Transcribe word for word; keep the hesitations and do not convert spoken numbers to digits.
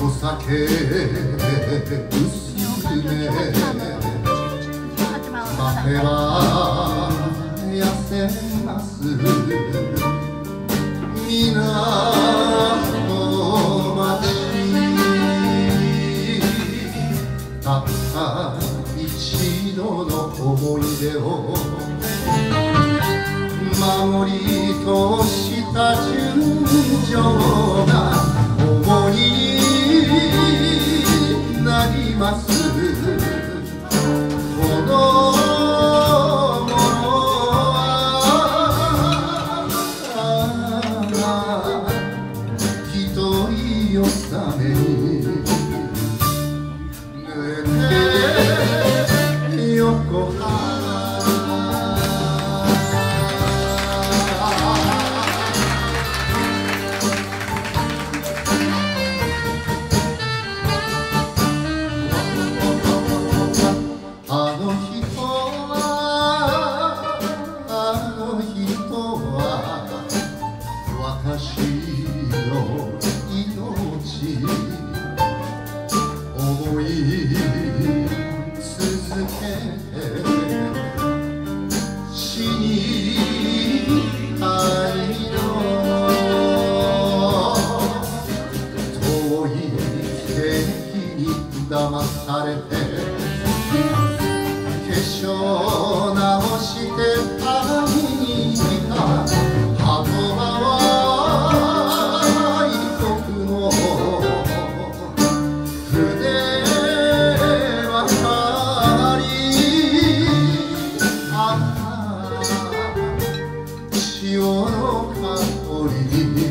お酒薄め待てば痩せます港町たった一度の思い出を守り通した純情な思いになります子供は一人よさめに寝て横浜私の命思い続けて死にたいの遠い敵に騙されて化粧直して旅に来た鳩場は潮の香り